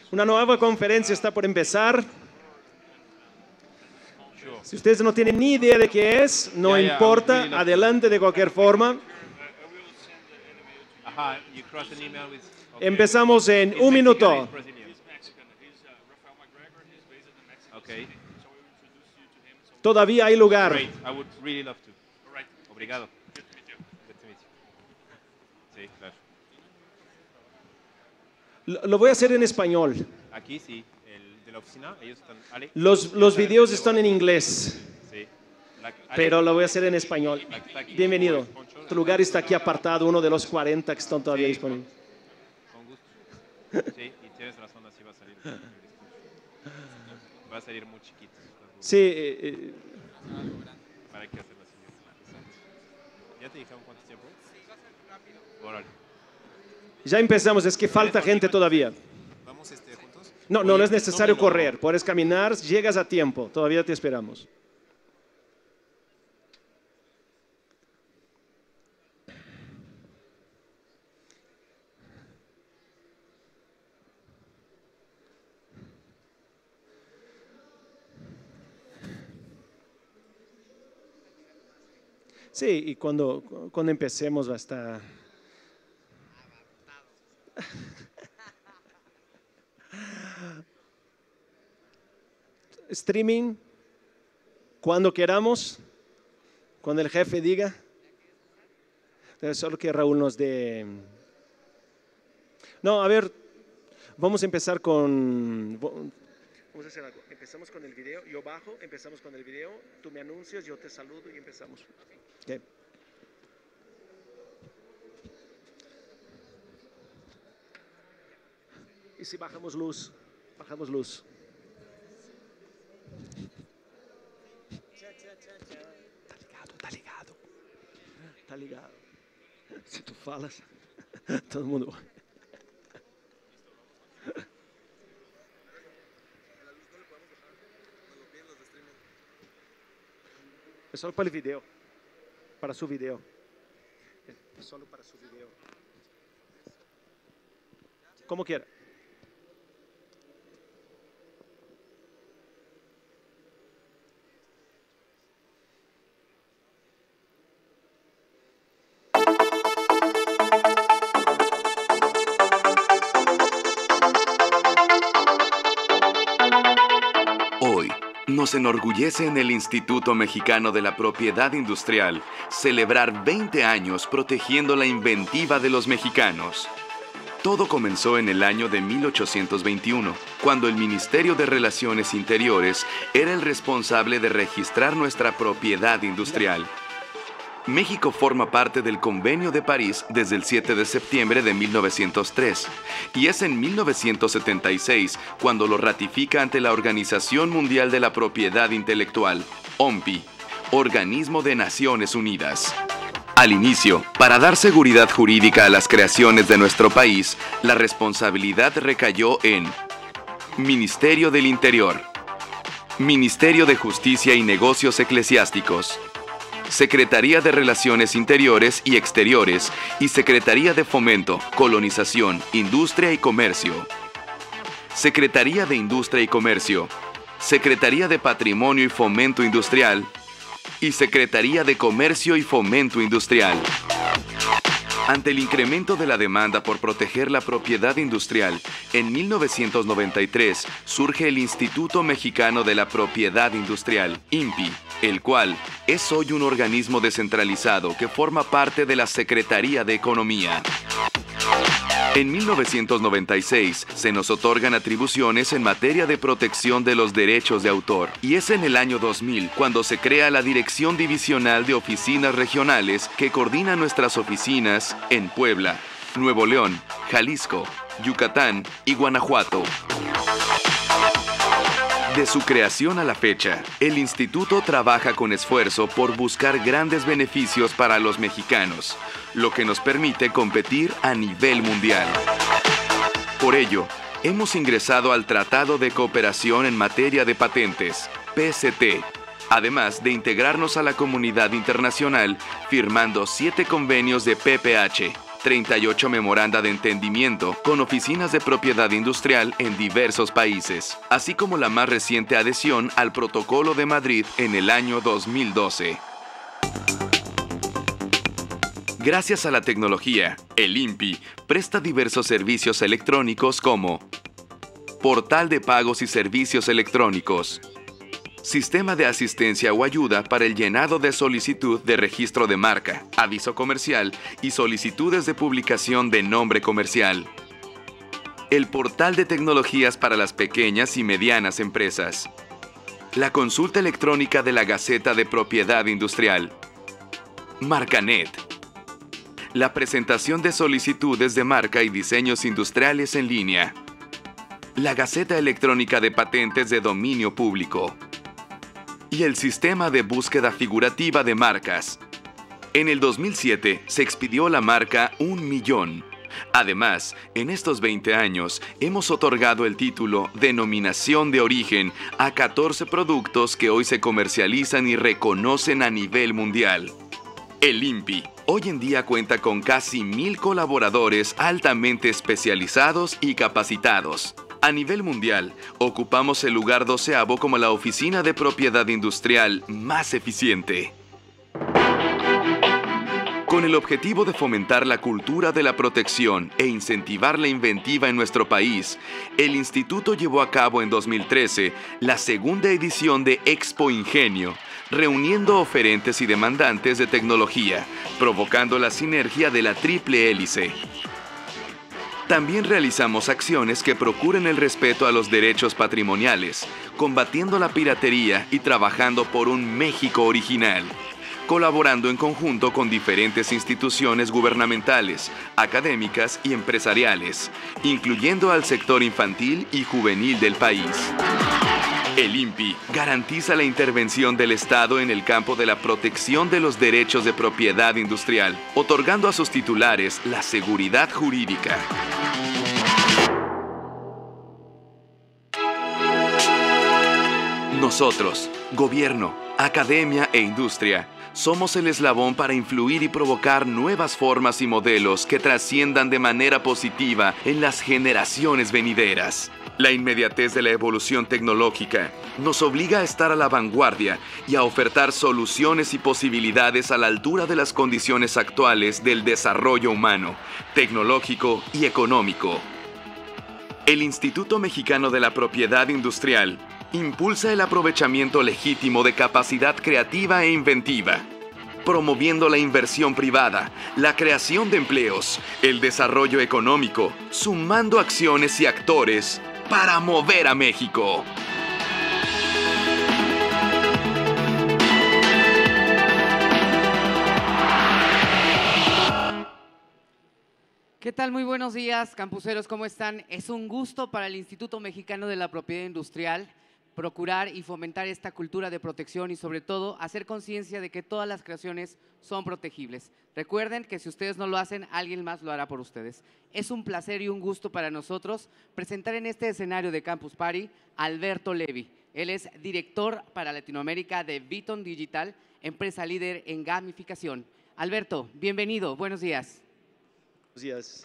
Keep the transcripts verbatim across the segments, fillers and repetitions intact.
Una nueva conferencia está por empezar. Si ustedes no tienen ni idea de qué es, no Yeah, yeah, importa, I would really love to. adelante de cualquier forma. Ajá, you cross an email with- okay. Empezamos en It's un Mexican, minuto. it's Brazilian. Okay. Todavía hay lugar. Great, I would really love to. Obrigado. Good to meet you. Sí, claro. Lo, lo voy a hacer en español. Aquí sí, el de la oficina, ellos están... Ale, Los, los videos están en inglés, Sí. La- Ale, pero lo voy a hacer en español. la que está aquí, Bienvenido. Poncho, Tu lugar está aquí apartado, uno de los cuarenta que están todavía Sí. disponibles. Con gusto. Sí, y tienes razón, así va a salir. Va a salir muy chiquito. Sí, eh, eh, Para que hacerlo así. Exacto. ¿Ya te dijeron cuánto tiempo? Sí, va a ser rápido. Órale. ya empezamos, es que falta gente todavía. ¿Vamos este, juntos? No, no, no es Oye, necesario no, no, no. correr, puedes caminar, llegas a tiempo, todavía te esperamos. Sí, y cuando, cuando empecemos va a estar... Streaming, cuando queramos, cuando el jefe diga. Entonces, solo que Raúl nos dé... No, a ver, vamos a empezar con... Vamos a hacer algo. Empezamos con el video, yo bajo, empezamos con el video, tú me anuncias, yo te saludo y empezamos. Okay. Y si bajamos luz, bajamos luz. Tá ligado, tá ligado. Tá ligado. Se tu falas, todo mundo. É só para o vídeo. Para su vídeo. É só para su vídeo. Como quiera. Hoy, nos enorgullece en el Instituto Mexicano de la Propiedad Industrial celebrar veinte años protegiendo la inventiva de los mexicanos. Todo comenzó en el año de mil ochocientos veintiuno, cuando el Ministerio de Relaciones Interiores era el responsable de registrar nuestra propiedad industrial. México forma parte del Convenio de París desde el siete de septiembre de mil novecientos tres y es en mil novecientos setenta y seis cuando lo ratifica ante la Organización Mundial de la Propiedad Intelectual, O M P I, Organismo de Naciones Unidas. Al inicio, para dar seguridad jurídica a las creaciones de nuestro país, la responsabilidad recayó en Ministerio del Interior, Ministerio de Justicia y Negocios Eclesiásticos, Secretaría de Relaciones Interiores y Exteriores y Secretaría de Fomento, Colonización, Industria y Comercio. Secretaría de Industria y Comercio, Secretaría de Patrimonio y Fomento Industrial y Secretaría de Comercio y Fomento Industrial. Ante el incremento de la demanda por proteger la propiedad industrial, en mil novecientos noventa y tres surge el Instituto Mexicano de la Propiedad Industrial, I M P I, el cual es hoy un organismo descentralizado que forma parte de la Secretaría de Economía. En mil novecientos noventa y seis se nos otorgan atribuciones en materia de protección de los derechos de autor y es en el año dos mil cuando se crea la Dirección Divisional de Oficinas Regionales que coordina nuestras oficinas en Puebla, Nuevo León, Jalisco, Yucatán y Guanajuato. De su creación a la fecha, el instituto trabaja con esfuerzo por buscar grandes beneficios para los mexicanos, lo que nos permite competir a nivel mundial. Por ello, hemos ingresado al Tratado de Cooperación en Materia de Patentes, P C T, además de integrarnos a la comunidad internacional firmando siete convenios de P P H, treinta y ocho memoranda de entendimiento con oficinas de propiedad industrial en diversos países, así como la más reciente adhesión al Protocolo de Madrid en el año dos mil doce. Gracias a la tecnología, el I N P I presta diversos servicios electrónicos como portal de pagos y servicios electrónicos, sistema de asistencia o ayuda para el llenado de solicitud de registro de marca, aviso comercial y solicitudes de publicación de nombre comercial, el portal de tecnologías para las pequeñas y medianas empresas, la consulta electrónica de la Gaceta de Propiedad Industrial, Marcanet, la presentación de solicitudes de marca y diseños industriales en línea, la Gaceta Electrónica de Patentes de Dominio Público y el Sistema de Búsqueda Figurativa de Marcas. En el dos mil siete se expidió la marca Un Millón. Además, en estos veinte años hemos otorgado el título Denominación de Origen a catorce productos que hoy se comercializan y reconocen a nivel mundial. El I N P I hoy en día cuenta con casi mil colaboradores altamente especializados y capacitados. A nivel mundial, ocupamos el lugar doceavo como la oficina de propiedad industrial más eficiente. Con el objetivo de fomentar la cultura de la protección e incentivar la inventiva en nuestro país, el Instituto llevó a cabo en dos mil trece la segunda edición de Expo Ingenio, reuniendo oferentes y demandantes de tecnología, provocando la sinergia de la triple hélice. También realizamos acciones que procuren el respeto a los derechos patrimoniales, combatiendo la piratería y trabajando por un México original, colaborando en conjunto con diferentes instituciones gubernamentales, académicas y empresariales, incluyendo al sector infantil y juvenil del país. El I N P I garantiza la intervención del Estado en el campo de la protección de los derechos de propiedad industrial, otorgando a sus titulares la seguridad jurídica. Nosotros, gobierno, academia e industria, somos el eslabón para influir y provocar nuevas formas y modelos que trasciendan de manera positiva en las generaciones venideras. La inmediatez de la evolución tecnológica nos obliga a estar a la vanguardia y a ofertar soluciones y posibilidades a la altura de las condiciones actuales del desarrollo humano, tecnológico y económico. El Instituto Mexicano de la Propiedad Industrial impulsa el aprovechamiento legítimo de capacidad creativa e inventiva, promoviendo la inversión privada, la creación de empleos, el desarrollo económico, sumando acciones y actores para mover a México. ¿Qué tal? Muy buenos días, campuseros, ¿cómo están? Es un gusto para el Instituto Mexicano de la Propiedad Industrial procurar y fomentar esta cultura de protección y sobre todo hacer conciencia de que todas las creaciones son protegibles. Recuerden que si ustedes no lo hacen, alguien más lo hará por ustedes. Es un placer y un gusto para nosotros presentar en este escenario de Campus Party a Alberto Levi. Él es director para Latinoamérica de Viton Digital, empresa líder en gamificación. Alberto, bienvenido, buenos días. Buenos días.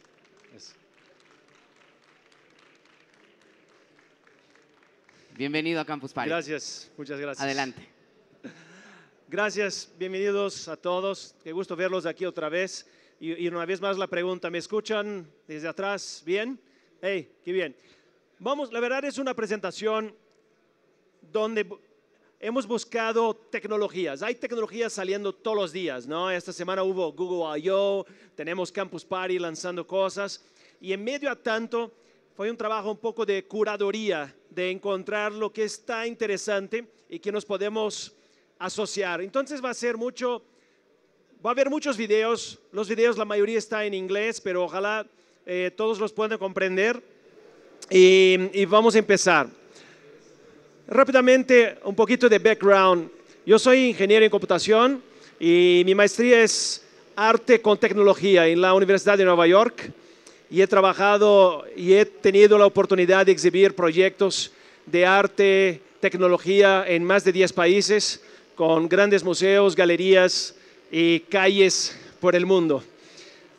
Bienvenido a Campus Party. Gracias, muchas gracias. Adelante. Gracias, bienvenidos a todos. Qué gusto verlos aquí otra vez. Y, y una vez más la pregunta, ¿me escuchan desde atrás? ¿Bien? ¡Hey, qué bien! Vamos, la verdad es una presentación donde hemos buscado tecnologías. Hay tecnologías saliendo todos los días, ¿no? Esta semana hubo Google I O, tenemos Campus Party lanzando cosas. Y en medio a tanto, fue un trabajo un poco de curaduría, de encontrar lo que está interesante y que nos podemos asociar. Entonces va a ser mucho, va a haber muchos videos. Los videos, la mayoría está en inglés, pero ojalá eh, todos los puedan comprender. Y, y vamos a empezar. Rápidamente, un poquito de background. Yo soy ingeniero en computación y mi maestría es arte con tecnología en la Universidad de Nueva York. Y he trabajado y he tenido la oportunidad de exhibir proyectos de arte, tecnología en más de diez países, con grandes museos, galerías y calles por el mundo.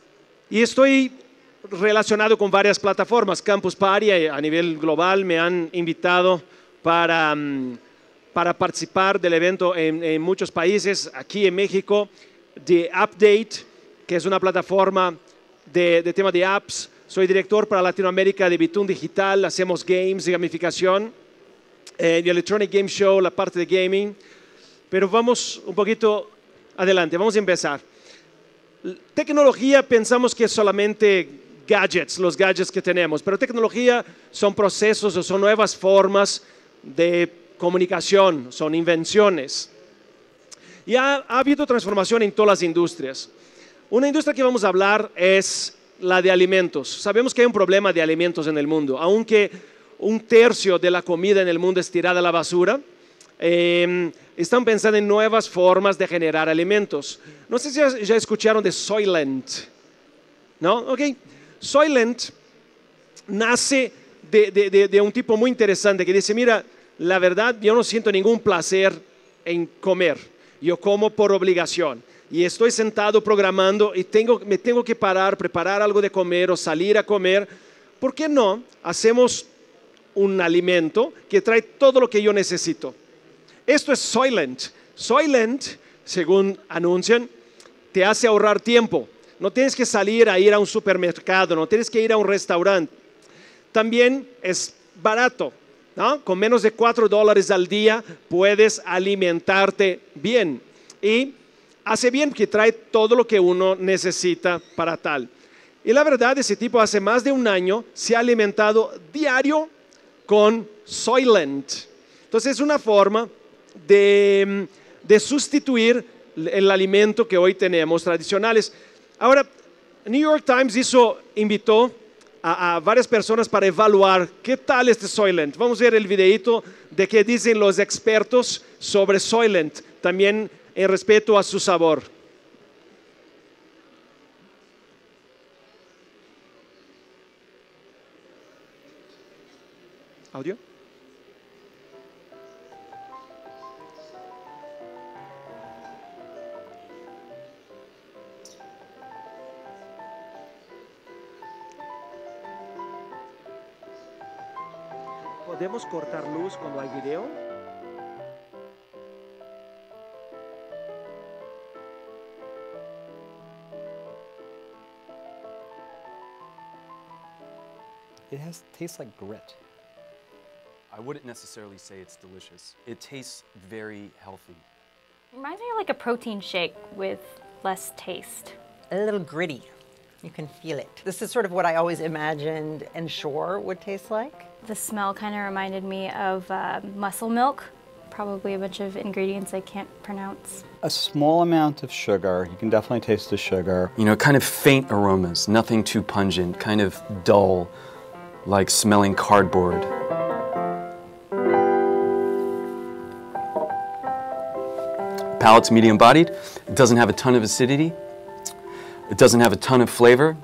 Y estoy relacionado con varias plataformas. Campus Party a nivel global me han invitado para, um, para participar del evento en, en muchos países. Aquí en México, The Update, que es una plataforma de, de tema de apps. Soy director para Latinoamérica de Bitun Digital. Hacemos games y gamificación. Eh, The Electronic Game Show, la parte de gaming. Pero vamos un poquito adelante, vamos a empezar. Tecnología pensamos que es solamente gadgets, los gadgets que tenemos, pero tecnología son procesos o son nuevas formas de comunicación, son invenciones. Y ha, ha habido transformación en todas las industrias. Una industria que vamos a hablar es la de alimentos. Sabemos que hay un problema de alimentos en el mundo, aunque un tercio de la comida en el mundo es tirada a la basura. Eh, están pensando en nuevas formas de generar alimentos. No sé si ya, ya escucharon de Soylent, ¿no? Ok. Soylent nace de, de, de, de un tipo muy interesante que dice, mira, la verdad yo no siento ningún placer en comer, yo como por obligación y estoy sentado programando y tengo, me tengo que parar, preparar algo de comer o salir a comer. ¿Por qué no hacemos un alimento que trae todo lo que yo necesito? Esto es Soylent. Soylent, según anuncian, te hace ahorrar tiempo. No tienes que salir a ir a un supermercado, no tienes que ir a un restaurante. También es barato, ¿no? Con menos de cuatro dólares al día puedes alimentarte bien. Y hace bien que trae todo lo que uno necesita para tal. Y la verdad, ese tipo hace más de un año se ha alimentado diario con Soylent. Entonces es una forma de, de sustituir el alimento que hoy tenemos tradicionales. Ahora, New York Times hizo, invitó a, a varias personas para evaluar qué tal este Soylent. Vamos a ver el videito de qué dicen los expertos sobre Soylent, también en respeto a su sabor. ¿Audio? ¿Podemos cortar luz cuando hay video? It has tastes like grit. I wouldn't necessarily say it's delicious. It tastes very healthy. Reminds me of like a protein shake with less taste. A little gritty. You can feel it. This is sort of what I always imagined Ensure would taste like. The smell kind of reminded me of uh, muscle milk. Probably a bunch of ingredients I can't pronounce. A small amount of sugar. You can definitely taste the sugar. You know, kind of faint aromas, nothing too pungent, kind of dull, like smelling cardboard. Palate's medium-bodied. It doesn't have a ton of acidity. It doesn't have a ton of flavor.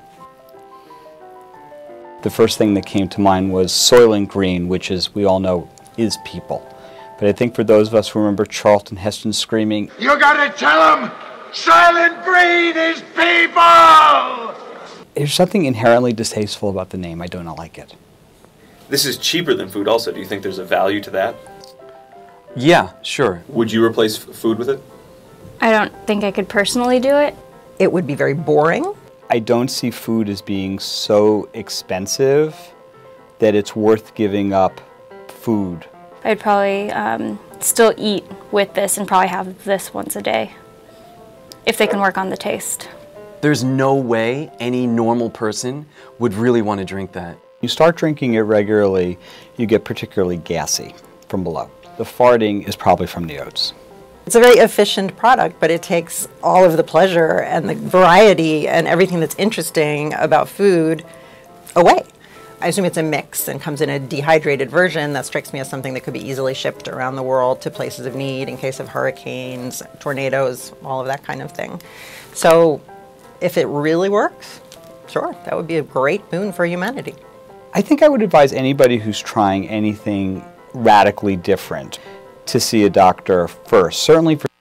The first thing that came to mind was Soylent Green, which, as we all know, is people. But I think for those of us who remember Charlton Heston screaming, "You gotta tell them Soylent Green is people!" There's something inherently distasteful about the name. I do not like it. This is cheaper than food also. Do you think there's a value to that? Yeah, sure. Would you replace f food with it? I don't think I could personally do it. It would be very boring. I don't see food as being so expensive that it's worth giving up food. I'd probably um, still eat with this and probably have this once a day, if they can work on the taste. There's no way any normal person would really want to drink that. You start drinking it regularly, you get particularly gassy from below. The farting is probably from the oats. It's a very efficient product, but it takes all of the pleasure and the variety and everything that's interesting about food away. I assume it's a mix and comes in a dehydrated version. That strikes me as something that could be easily shipped around the world to places of need in case of hurricanes, tornadoes, all of that kind of thing. So if it really works, sure, that would be a great boon for humanity. I think I would advise anybody who's trying anything radically different to see a doctor first, certainly for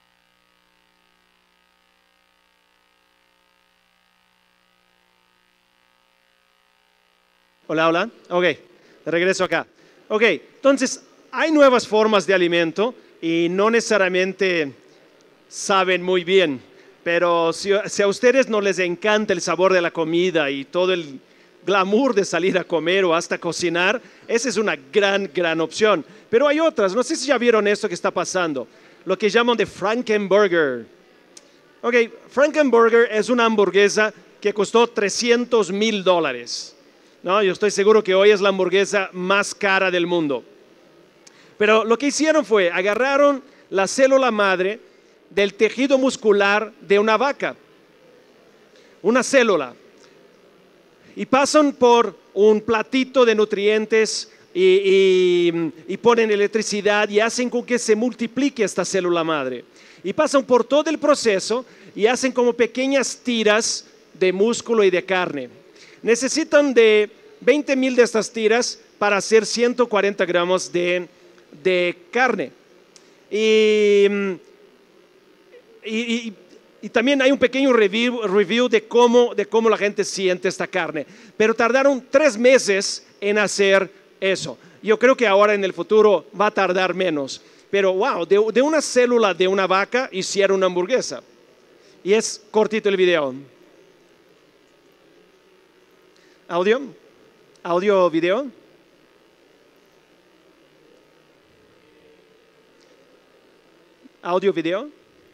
Hola, hola. Ok, de regreso acá. Ok, entonces hay nuevas formas de alimento y no necesariamente saben muy bien, pero si, si a ustedes no les encanta el sabor de la comida y todo el glamour de salir a comer o hasta cocinar, esa es una gran, gran opción. Pero hay otras, no sé si ya vieron esto que está pasando, lo que llaman de Frankenburger. Ok, Frankenburger es una hamburguesa que costó trescientos mil dólares. No, yo estoy seguro que hoy es la hamburguesa más cara del mundo. Pero lo que hicieron fue, agarraron la célula madre del tejido muscular de una vaca, una célula, y pasan por un platito de nutrientes y, y, y ponen electricidad y hacen con que se multiplique esta célula madre. Y pasan por todo el proceso y hacen como pequeñas tiras de músculo y de carne. Necesitan de veinte mil de estas tiras para hacer ciento cuarenta gramos de, de carne. Y, y, y, y también hay un pequeño review, review de, cómo, de cómo la gente siente esta carne. Pero tardaron tres meses en hacer eso. Yo creo que ahora en el futuro va a tardar menos. Pero wow, de, de una célula de una vaca hicieron una hamburguesa. Y es cortito el video. ¿Audio? ¿Audio, video? ¿Audio, video?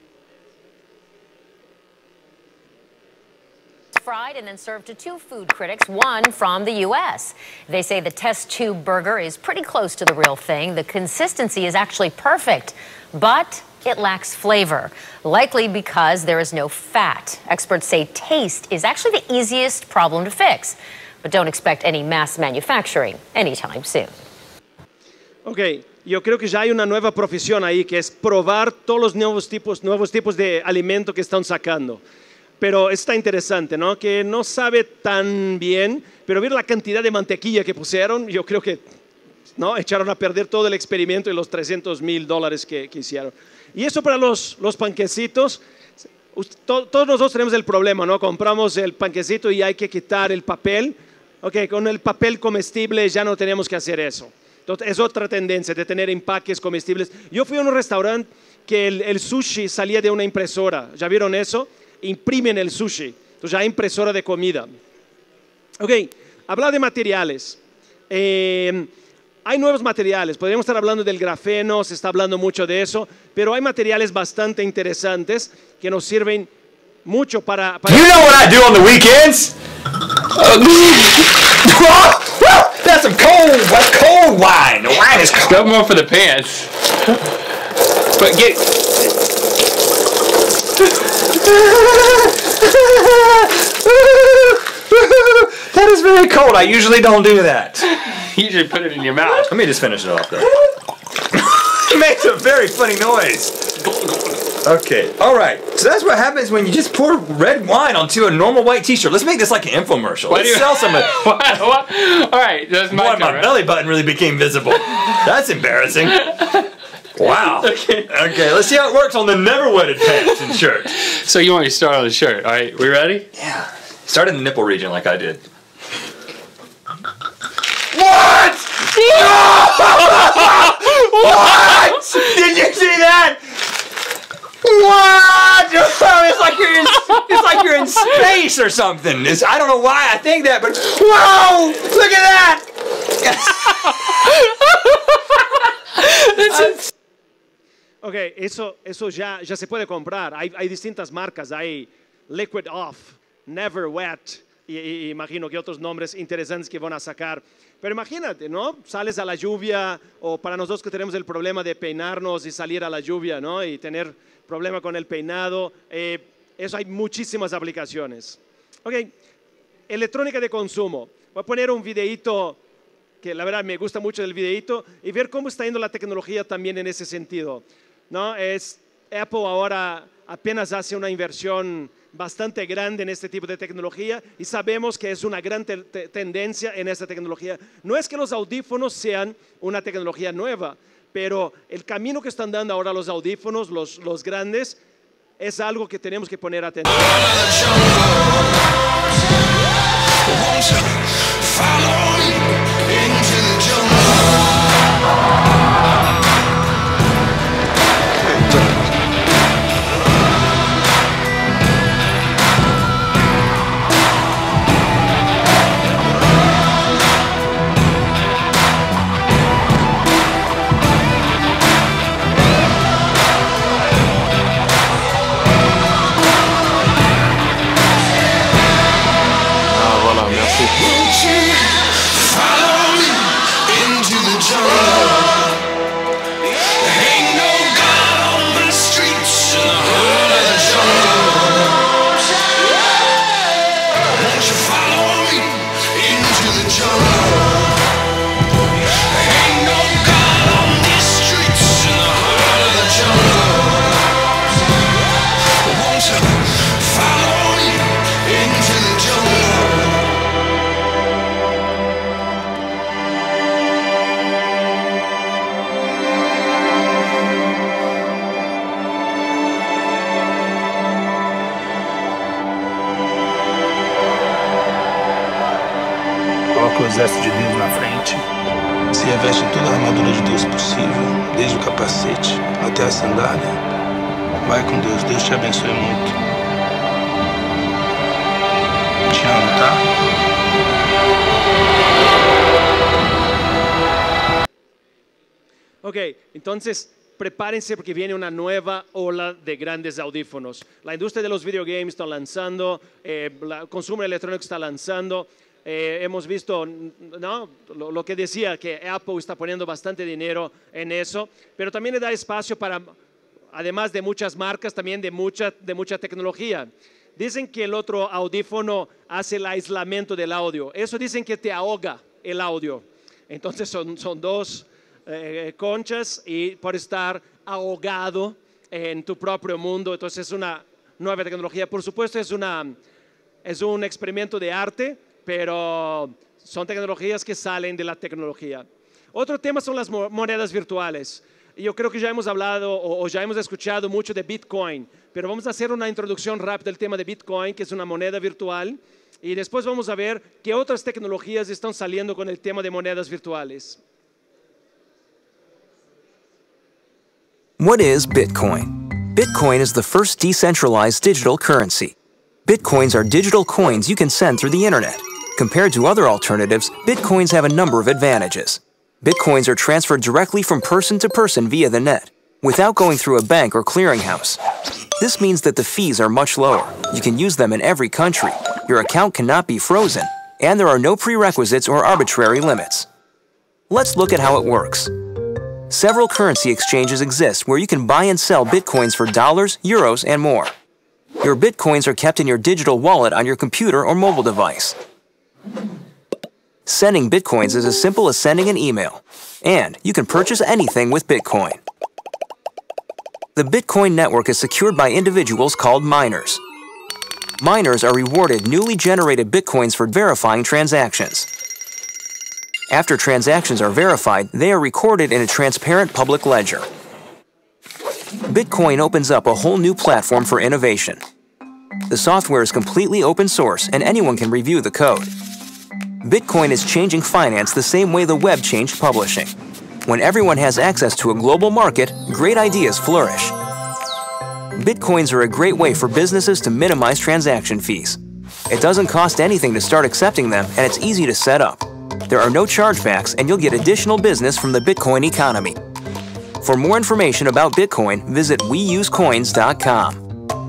Fried and then served to two food critics, one from the U S. They say the test tube burger is pretty close to the real thing. The consistency is actually perfect, but it lacks flavor, likely because there is no fat. Experts say taste is actually the easiest problem to fix, but don't expect any mass manufacturing anytime soon. Ok, yo creo que ya hay una nueva profesión ahí, que es probar todos los nuevos tipos, nuevos tipos de alimento que están sacando. Pero está interesante, ¿no? Que no sabe tan bien, pero ver la cantidad de mantequilla que pusieron, yo creo que, ¿no? Echaron a perder todo el experimento y los trescientos mil dólares que, que hicieron. Y eso para los, los panquecitos, to, todos nosotros tenemos el problema, ¿no? Compramos el panquecito y hay que quitar el papel. Ok, con el papel comestible ya no tenemos que hacer eso. Entonces, es otra tendencia de tener empaques comestibles. Yo fui a un restaurante que el, el sushi salía de una impresora. ¿Ya vieron eso? Imprimen el sushi. Entonces ya hay impresora de comida. Ok, habla de materiales. Eh, hay nuevos materiales. Podríamos estar hablando del grafeno, se está hablando mucho de eso, pero hay materiales bastante interesantes que nos sirven mucho para... para you know what I do on the weekends? Uh, that's some cold, that's cold wine. The wine is cold. Go more for the pants. But get... That is very cold. I usually don't do that. You usually put it in your mouth. Let me just finish it off though. It makes a very funny noise. Okay, all right. So that's what happens when you just pour red wine onto a normal white T-shirt. Let's make this like an infomercial. What Let's do you- sell some of it. What? What? All right, that's my Boy, turn, my right? belly button really became visible. That's embarrassing. Wow. Okay. Okay, let's see how it works on the never wetted pants and shirt. So you want me to start on the shirt? All right, we ready? Yeah. Start in the nipple region like I did. What? What? Did you see that? What? It's like you're in, it's like you're in space or something. It's, I don't know why I think that, but whoa! Look at that! Ok, eso, eso ya, ya se puede comprar. Hay, hay distintas marcas. Hay Liquid Off, Never Wet, y, y imagino que otros nombres interesantes que van a sacar. Pero imagínate, ¿no? Sales a la lluvia, o para nosotros que tenemos el problema de peinarnos y salir a la lluvia, ¿no? Y tener problema con el peinado. Eh, eso hay muchísimas aplicaciones. Ok, electrónica de consumo. Voy a poner un videíto que la verdad me gusta mucho del videíto y ver cómo está yendo la tecnología también en ese sentido, ¿no? Es, Apple ahora apenas hace una inversión bastante grande en este tipo de tecnología y sabemos que es una gran te te tendencia en esta tecnología. No es que los audífonos sean una tecnología nueva, pero el camino que están dando ahora los audífonos, los, los grandes, es algo que tenemos que poner atención. Follow Coloca o exército de Deus na frente, se reveste em toda a armadura de Deus possível, desde o capacete até a sandália. Vai com Deus, Deus te abençoe muito. Te amo, tá? Ok, entonces prepárense porque viene una nueva ola de grandes audífonos. La industria de los videogames está lanzando, eh, el consumo electrónico está lanzando. Eh, hemos visto, ¿no? lo, lo que decía, que Apple está poniendo bastante dinero en eso, pero también le da espacio para, además de muchas marcas, también de mucha, de mucha tecnología. Dicen que el otro audífono hace el aislamiento del audio. Eso dicen que te ahoga el audio. Entonces son, son dos eh, conchas y por estar ahogado en tu propio mundo. Entonces es una nueva tecnología. Por supuesto es, una, es un experimento de arte, pero son tecnologías que salen de la tecnología. Otro tema son las monedas virtuales. Yo creo que ya hemos hablado o, o ya hemos escuchado mucho de Bitcoin, pero vamos a hacer una introducción rápida del tema de Bitcoin, que es una moneda virtual, y después vamos a ver qué otras tecnologías están saliendo con el tema de monedas virtuales. What is Bitcoin? Bitcoin is the first decentralized digital currency. Bitcoins are digital coins you can send through the internet. Compared to other alternatives, Bitcoins have a number of advantages. Bitcoins are transferred directly from person to person via the net, without going through a bank or clearinghouse. This means that the fees are much lower. You can use them in every country. Your account cannot be frozen, and there are no prerequisites or arbitrary limits. Let's look at how it works. Several currency exchanges exist where you can buy and sell Bitcoins for dollars, euros, and more. Your Bitcoins are kept in your digital wallet on your computer or mobile device. Sending Bitcoins is as simple as sending an email, and you can purchase anything with Bitcoin. The Bitcoin network is secured by individuals called miners. Miners are rewarded newly generated Bitcoins for verifying transactions. After transactions are verified, they are recorded in a transparent public ledger. Bitcoin opens up a whole new platform for innovation. The software is completely open source and anyone can review the code. Bitcoin is changing finance the same way the web changed publishing. When everyone has access to a global market, great ideas flourish. Bitcoins are a great way for businesses to minimize transaction fees. It doesn't cost anything to start accepting them, and it's easy to set up. There are no chargebacks, and you'll get additional business from the Bitcoin economy. For more information about Bitcoin, visit we use coins dot com.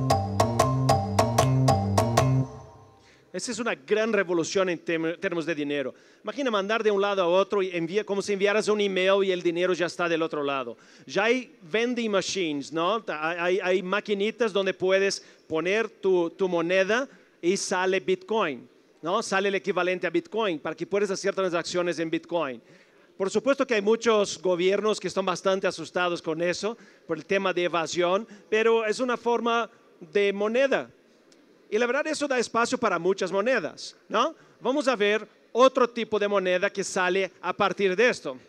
Esa es una gran revolución en términos de dinero. Imagina mandar de un lado a otro y envía, como si enviaras un email y el dinero ya está del otro lado. Ya hay vending machines, ¿no? Hay, hay maquinitas donde puedes poner tu, tu moneda y sale Bitcoin, ¿no? Sale el equivalente a Bitcoin para que puedas hacer transacciones en Bitcoin. Por supuesto que hay muchos gobiernos que están bastante asustados con eso, por el tema de evasión, pero es una forma de moneda. Y la verdad eso da espacio para muchas monedas, ¿no? Vamos a ver otro tipo de moneda que sale a partir de esto.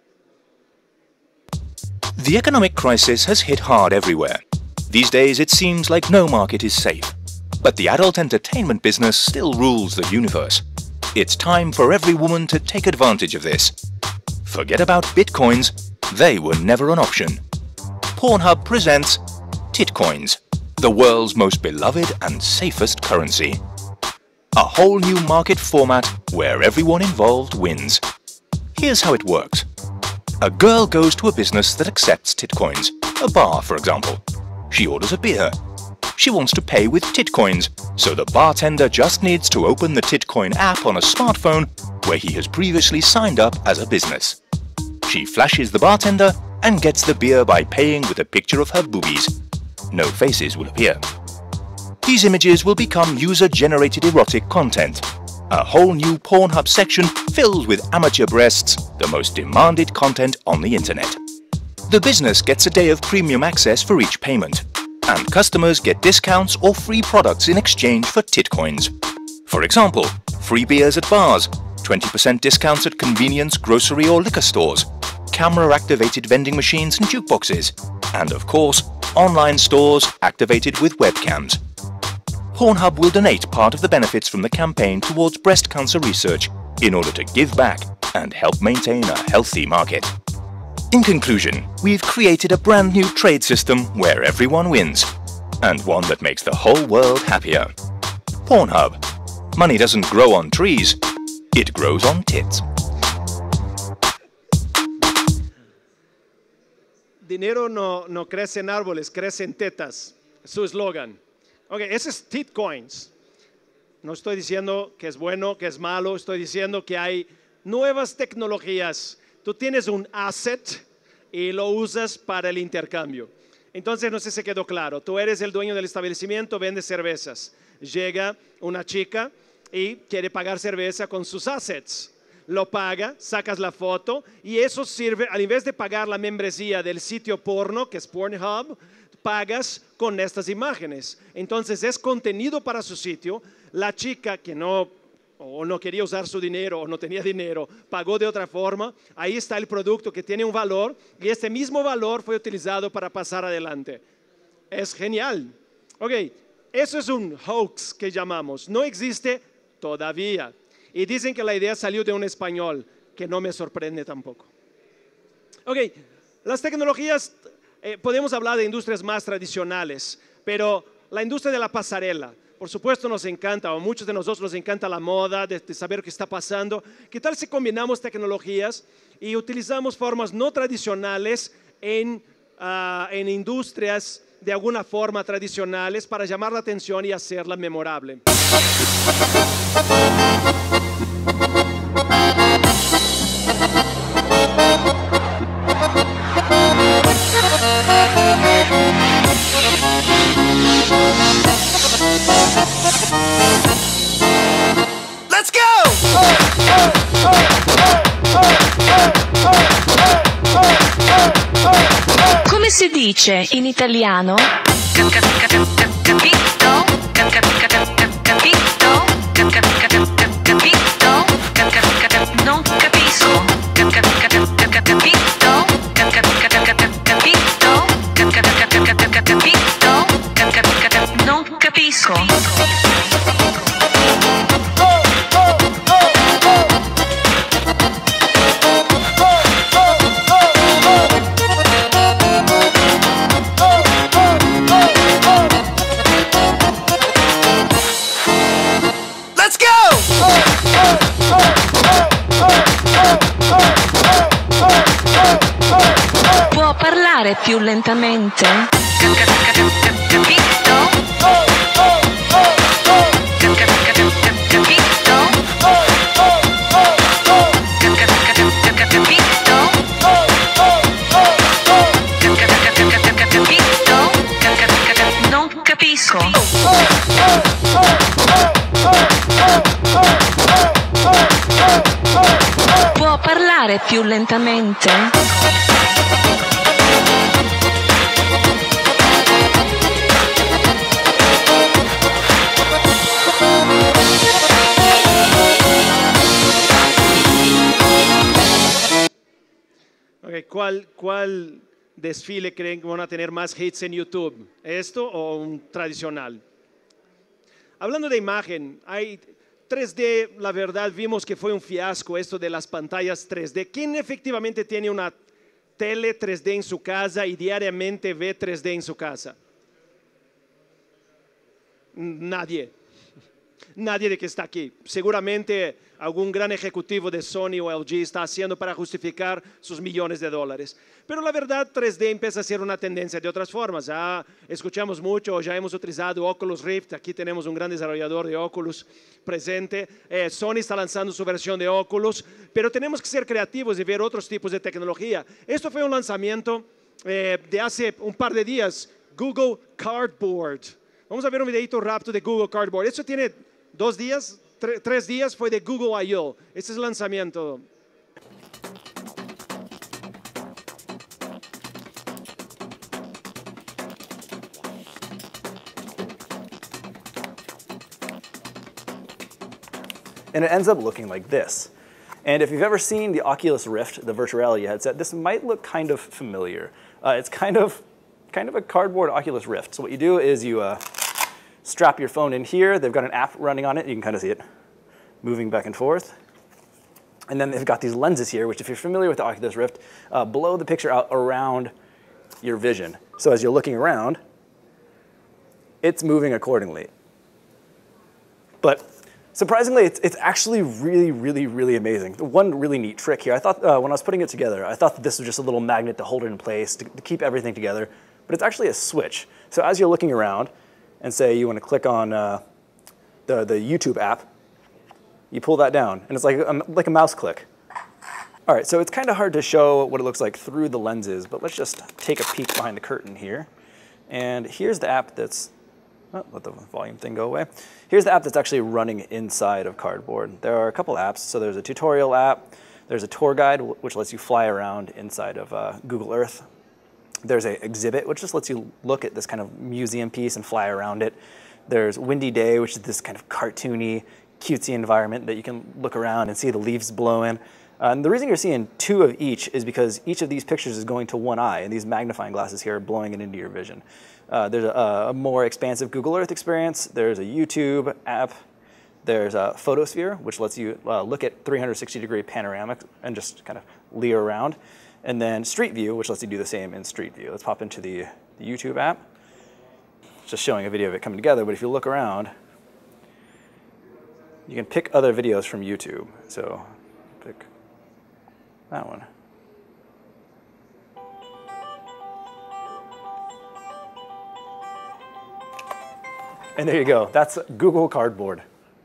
The economic crisis has hit hard everywhere. These days it seems like no market is safe. But the adult entertainment business still rules the universe. It's time for every woman to take advantage of this. Forget about Bitcoins, they were never an option. Pornhub presents Titcoins, the world's most beloved and safest currency. A whole new market format where everyone involved wins. Here's how it works. A girl goes to a business that accepts Titcoins, a bar for example. She orders a beer. She wants to pay with Titcoins, so the bartender just needs to open the Titcoin app on a smartphone where he has previously signed up as a business. She flashes the bartender and gets the beer by paying with a picture of her boobies. No faces will appear. These images will become user-generated erotic content, a whole new Pornhub section filled with amateur breasts, the most demanded content on the internet. The business gets a day of premium access for each payment, and customers get discounts or free products in exchange for Titcoins. For example, free beers at bars, twenty percent discounts at convenience, grocery or liquor stores, camera-activated vending machines and jukeboxes, and of course, online stores activated with webcams. Pornhub will donate part of the benefits from the campaign towards breast cancer research in order to give back and help maintain a healthy market. In conclusion, we've created a brand new trade system where everyone wins, and one that makes the whole world happier. Pornhub. Money doesn't grow on trees, it grows on tits. Dinero no, no crece en árboles, crece en tetas. Es su eslogan. Ok, ese es Titcoins. No estoy diciendo que es bueno, que es malo, estoy diciendo que hay nuevas tecnologías. Tú tienes un asset y lo usas para el intercambio. Entonces, no sé si quedó claro. Tú eres el dueño del establecimiento, vendes cervezas. Llega una chica y quiere pagar cerveza con sus assets. Lo paga, sacas la foto y eso sirve, al invés de pagar la membresía del sitio porno, que es Pornhub, pagas con estas imágenes. Entonces es contenido para su sitio. La chica que no, o no quería usar su dinero o no tenía dinero, pagó de otra forma. Ahí está el producto que tiene un valor y este mismo valor fue utilizado para pasar adelante. Es genial. Ok, eso es un hoax que llamamos. No existe todavía. Y dicen que la idea salió de un español, que no me sorprende tampoco. Ok, las tecnologías, eh, podemos hablar de industrias más tradicionales, pero la industria de la pasarela, por supuesto nos encanta, o muchos de nosotros nos encanta la moda, de, de saber qué está pasando. ¿Qué tal si combinamos tecnologías y utilizamos formas no tradicionales en, uh, en industrias de alguna forma tradicionales para llamar la atención y hacerla memorable? Let's go! Come si dice in italiano? Capito? Capito? Non capisco. Capito? Capito? Non capisco. Let's go! Può parlare più lentamente? Capito? Non capisco. Può parlare più lentamente? Okay, ¿cuál, ¿Cuál desfile creen que van a tener más hits en YouTube? ¿Esto o un tradicional? Hablando de imagen, hay tres D, la verdad vimos que fue un fiasco esto de las pantallas tres D. ¿Quién efectivamente tiene una tele tres D en su casa y diariamente ve tres D en su casa? Nadie. nadie de que está aquí. Seguramente algún gran ejecutivo de Sony o L G está haciendo para justificar sus millones de dólares. Pero la verdad, tres D empieza a ser una tendencia de otras formas. Ya escuchamos mucho, ya hemos utilizado Oculus Rift. Aquí tenemos un gran desarrollador de Oculus presente. Eh, Sony está lanzando su versión de Oculus, pero tenemos que ser creativos y ver otros tipos de tecnología. Esto fue un lanzamiento eh, de hace un par de días, Google Cardboard. Vamos a ver un videito rápido de Google Cardboard. Esto tiene dos días, tre tres días, fue de Google I O. Este es el lanzamiento. And it ends up looking like this. And if you've ever seen the Oculus Rift, the virtual reality headset, this might look kind of familiar. Uh, it's kind of, kind of a cardboard Oculus Rift. So what you do is you uh, strap your phone in here. They've got an app running on it. You can kind of see it moving back and forth. And then they've got these lenses here, which if you're familiar with the Oculus Rift, uh, blow the picture out around your vision. So as you're looking around, it's moving accordingly. But surprisingly, it's, it's actually really, really, really amazing. One really neat trick here, I thought uh, when I was putting it together, I thought that this was just a little magnet to hold it in place, to, to keep everything together, but it's actually a switch. So as you're looking around, and say you want to click on uh, the, the YouTube app, you pull that down, and it's like a, like a mouse click. All right, so it's kind of hard to show what it looks like through the lenses, but let's just take a peek behind the curtain here. And here's the app that's, oh, let the volume thing go away. Here's the app that's actually running inside of Cardboard. There are a couple apps. So there's a tutorial app. There's a tour guide, which lets you fly around inside of uh, Google Earth. There's an exhibit, which just lets you look at this kind of museum piece and fly around it. There's Windy Day, which is this kind of cartoony, cutesy environment that you can look around and see the leaves blowing. Uh, and the reason you're seeing two of each is because each of these pictures is going to one eye, and these magnifying glasses here are blowing it into your vision. Uh, there's a, a more expansive Google Earth experience. There's a YouTube app. There's a Photosphere, which lets you uh, look at three hundred sixty degree panoramic and just kind of leer around. And then Street View, which lets you do the same in Street View. Let's pop into the, the YouTube app. It's just showing a video of it coming together, but if you look around, you can pick other videos from YouTube. So pick that one. And there you go. That's Google Cardboard.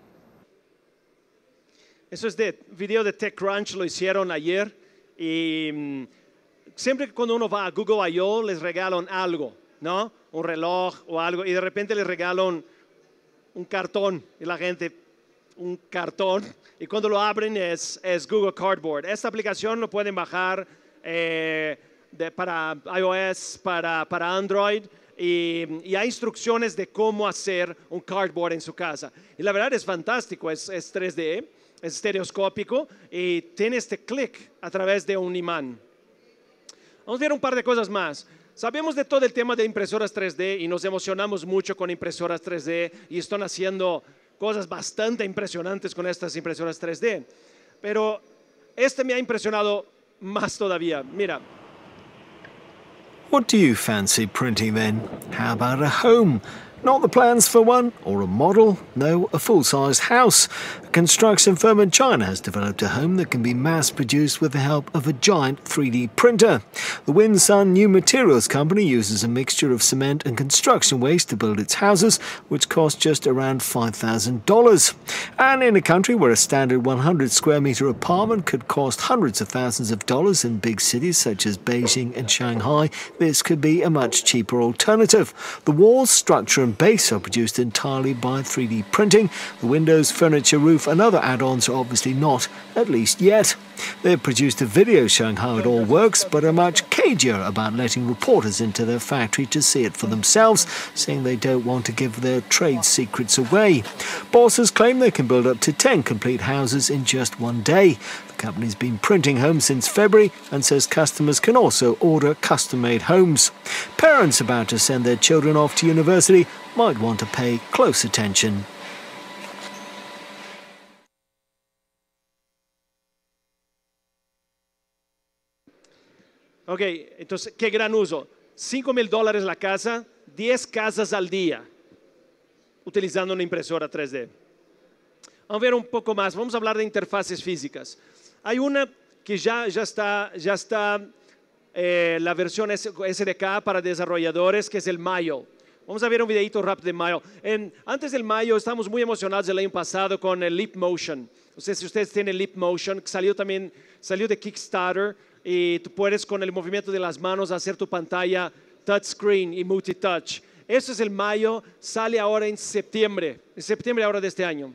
Eso es de video de TechCrunch, lo hicieron ayer. Y um, siempre que cuando uno va a Google I O les regalan algo, ¿no? Un reloj o algo. Y de repente les regalan un cartón. Y la gente, un cartón. Y cuando lo abren es, es Google Cardboard. Esta aplicación lo pueden bajar eh, de, para iOS, para, para Android. Y, y hay instrucciones de cómo hacer un cardboard en su casa. Y la verdad es fantástico, es, es tres D, es estereoscópico y tiene este clic a través de un imán. Vamos a ver un par de cosas más. Sabemos de todo el tema de impresoras tres D y nos emocionamos mucho con impresoras tres D y están haciendo cosas bastante impresionantes con estas impresoras tres D. Pero este me ha impresionado más todavía. Mira. What do you fancy printing then? How about a home? Not the plans for one or a model, no, a full-size house. A construction firm in China has developed a home that can be mass-produced with the help of a giant three D printer. The Winsun New Materials Company uses a mixture of cement and construction waste to build its houses, which cost just around five thousand dollars. And in a country where a standard one hundred square meter apartment could cost hundreds of thousands of dollars in big cities such as Beijing and Shanghai, this could be a much cheaper alternative. The walls, structure and base are produced entirely by three D printing. The windows, furniture, roof and other add-ons are obviously not, at least yet. They've produced a video showing how it all works, but are much cagier about letting reporters into their factory to see it for themselves, saying they don't want to give their trade secrets away. Bosses claim they can build up to ten complete houses in just one day. The company's been printing homes since February and says customers can also order custom-made homes. Parents about to send their children off to university might want to pay close attention. Ok, entonces, qué gran uso. cinco mil dólares la casa, diez casas al día, utilizando una impresora tres D. Vamos a ver un poco más, vamos a hablar de interfaces físicas. Hay una que ya, ya está, ya está eh, la versión S D K para desarrolladores, que es el Mayo. Vamos a ver un videito rápido de Mayo. En, antes del Mayo estamos muy emocionados el año pasado con el Leap Motion. No sé si ustedes tienen Leap Motion, que salió también, salió de Kickstarter, y tú puedes con el movimiento de las manos hacer tu pantalla touchscreen y multitouch. Eso es el Mayo, sale ahora en septiembre, en septiembre ahora de este año.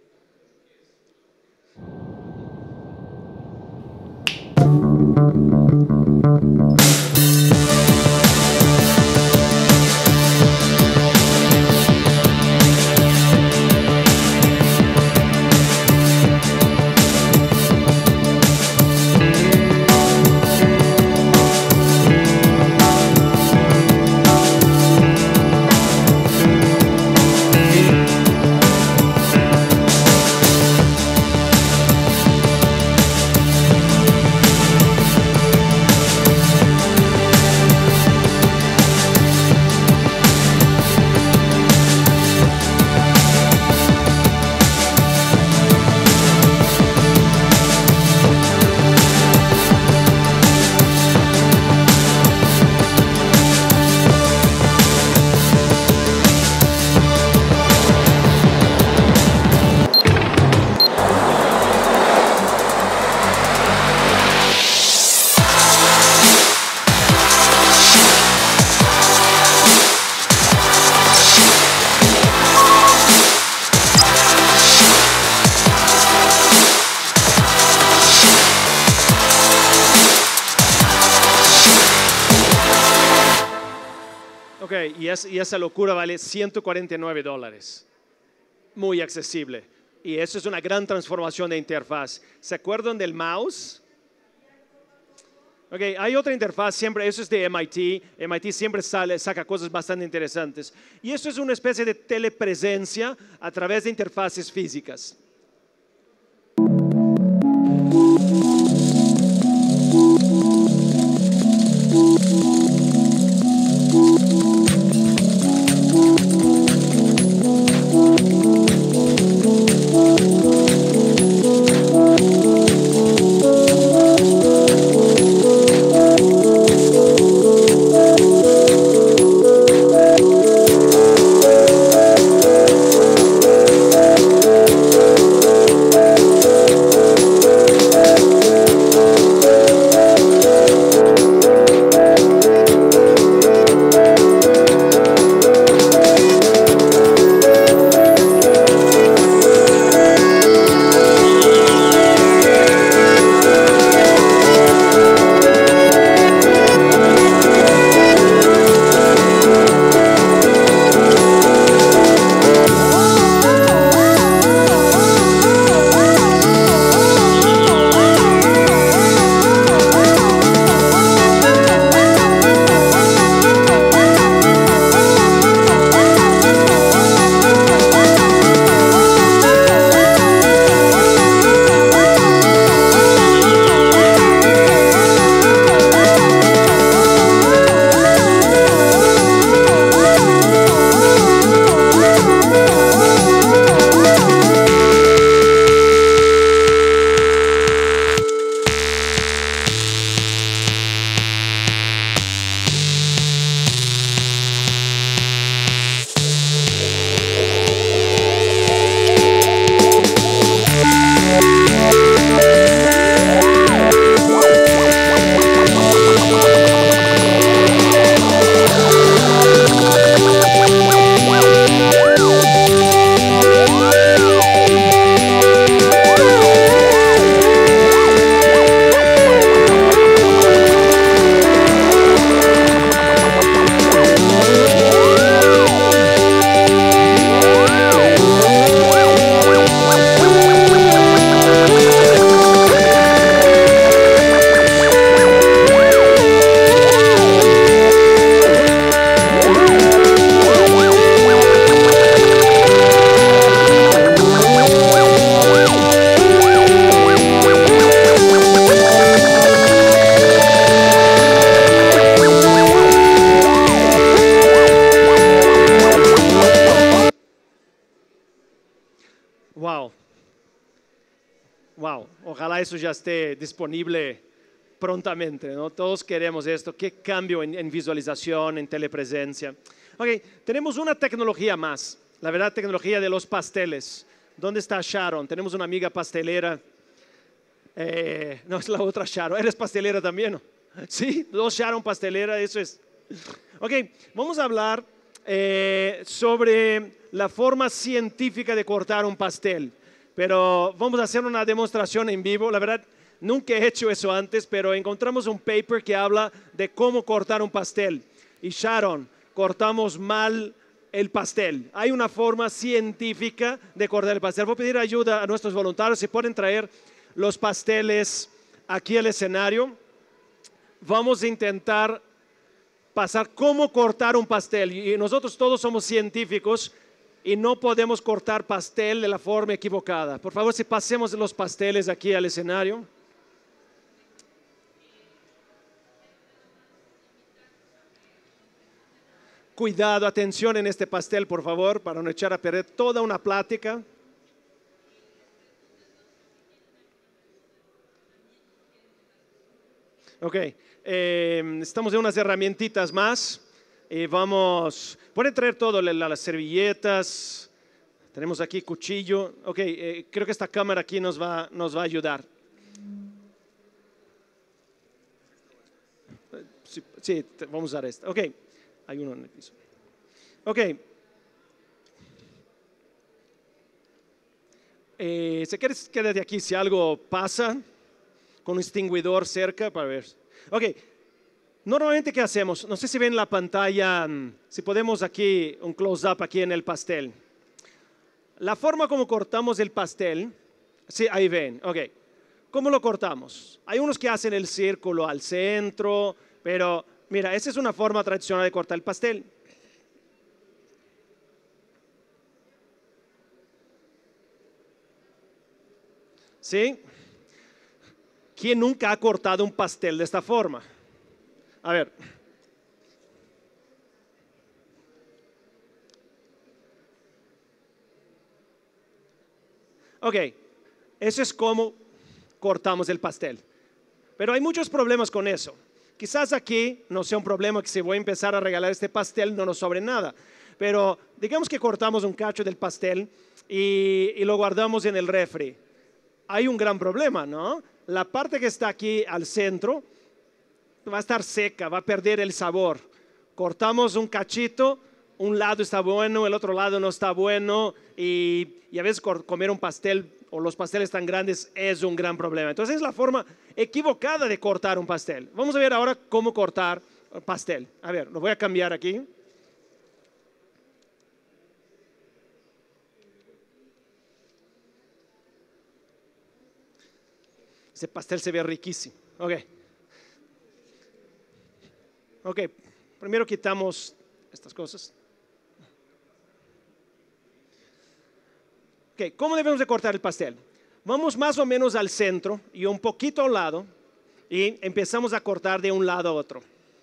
Ok, y, es, y esa locura vale ciento cuarenta y nueve dólares. Muy accesible. Y eso es una gran transformación de interfaz. ¿Se acuerdan del mouse? Ok, hay otra interfaz, siempre, eso es de M I T. M I T siempre sale, saca cosas bastante interesantes. Y eso es una especie de telepresencia a través de interfaces físicas. ojalá eso ya esté disponible prontamente, ¿no? Todos queremos esto. Qué cambio en, en visualización, en telepresencia. Ok, tenemos una tecnología más. La verdad, tecnología de los pasteles. ¿Dónde está Sharon? Tenemos una amiga pastelera. Eh, no, es la otra Sharon. ¿Eres pastelera también? ¿No? Sí, dos Sharon pastelera, eso es. Ok, vamos a hablar eh, sobre la forma científica de cortar un pastel. Pero vamos a hacer una demostración en vivo. La verdad, nunca he hecho eso antes, pero encontramos un paper que habla de cómo cortar un pastel. Y Sharon, cortamos mal el pastel. Hay una forma científica de cortar el pastel. Voy a pedir ayuda a nuestros voluntarios. Si pueden traer los pasteles aquí al escenario. Vamos a intentar pasar cómo cortar un pastel. Y nosotros todos somos científicos y no podemos cortar pastel de la forma equivocada. Por favor, si pasemos los pasteles aquí al escenario. Cuidado, atención en este pastel, por favor, para no echar a perder toda una plática. Ok, eh, estamos en unas herramientitas más. Eh, vamos, pueden traer todo, las servilletas. Tenemos aquí cuchillo. Ok, eh, creo que esta cámara aquí nos va, nos va a ayudar. Sí, sí, vamos a usar esta. Ok. Hay uno en el piso. Ok. Eh, ¿Se quiere quedar de aquí si algo pasa? Con un extinguidor cerca para ver. Ok. Normalmente, ¿qué hacemos? No sé si ven la pantalla, si podemos aquí, un close-up aquí en el pastel. La forma como cortamos el pastel, sí, ahí ven. Ok. ¿Cómo lo cortamos? Hay unos que hacen el círculo al centro, pero... Mira, esa es una forma tradicional de cortar el pastel. ¿Sí? ¿Quién nunca ha cortado un pastel de esta forma? A ver. Ok, eso es como cortamos el pastel. Pero hay muchos problemas con eso. Quizás aquí no sea un problema que si voy a empezar a regalar este pastel no nos sobre nada. Pero digamos que cortamos un cacho del pastel y, y lo guardamos en el refri. Hay un gran problema, ¿no? La parte que está aquí al centro va a estar seca, va a perder el sabor. Cortamos un cachito, un lado está bueno, el otro lado no está bueno y, y a veces comer un pastel o los pasteles tan grandes es un gran problema. Entonces es la forma equivocada de cortar un pastel. Vamos a ver ahora cómo cortar pastel. A ver, lo voy a cambiar aquí. Ese pastel se ve riquísimo. Ok. Ok, primero quitamos estas cosas. Okay, ¿cómo debemos de cortar el pastel? Vamos más o menos al centro y un poquito al lado y empezamos a cortar de un lado a otro.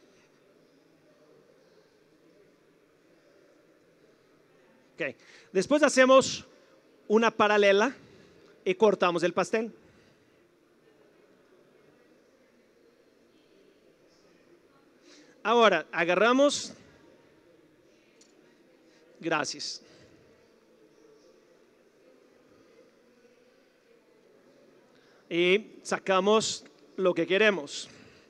Okay. Después hacemos una paralela y cortamos el pastel. Ahora, agarramos. Gracias. Y sacamos lo que queremos.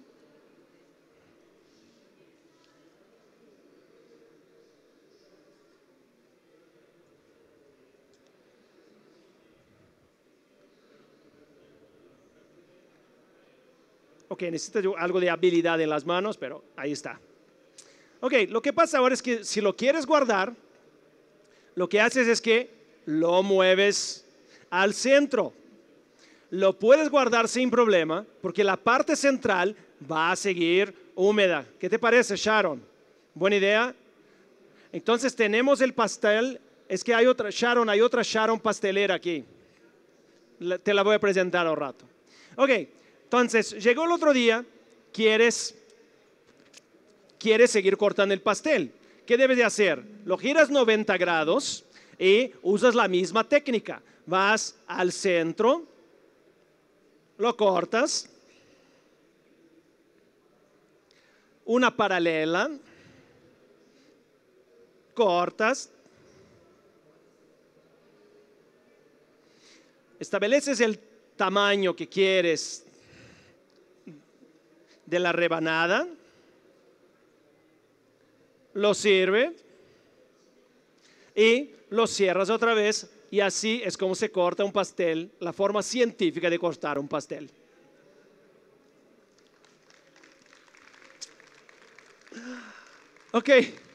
Ok, necesito algo de habilidad en las manos, pero ahí está. Ok, lo que pasa ahora es que si lo quieres guardar, lo que haces es que lo mueves al centro. Lo puedes guardar sin problema porque la parte central va a seguir húmeda. ¿Qué te parece, Sharon? ¿Buena idea? Entonces tenemos el pastel. Es que hay otra, Sharon, hay otra Sharon pastelera aquí. Te la voy a presentar al rato. Ok, entonces llegó el otro día, quieres, quieres seguir cortando el pastel. ¿Qué debes de hacer? Lo giras noventa grados y usas la misma técnica. Vas al centro lo cortas, una paralela, cortas, estableces el tamaño que quieres de la rebanada, lo sirve y lo cierras otra vez, y así es como se corta un pastel, la forma científica de cortar un pastel. Ok,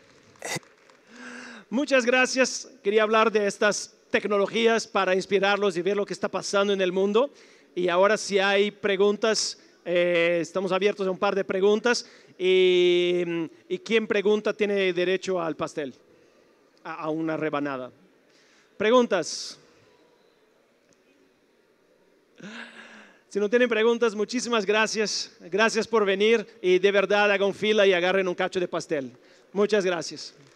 muchas gracias. Quería hablar de estas tecnologías para inspirarlos y ver lo que está pasando en el mundo. Y ahora si hay preguntas, eh, estamos abiertos a un par de preguntas. Y, y quien pregunta tiene derecho al pastel, a, a una rebanada. Preguntas. Si no tienen preguntas, muchísimas gracias. Gracias por venir y de verdad hagan fila y agarren un cacho de pastel. Muchas gracias.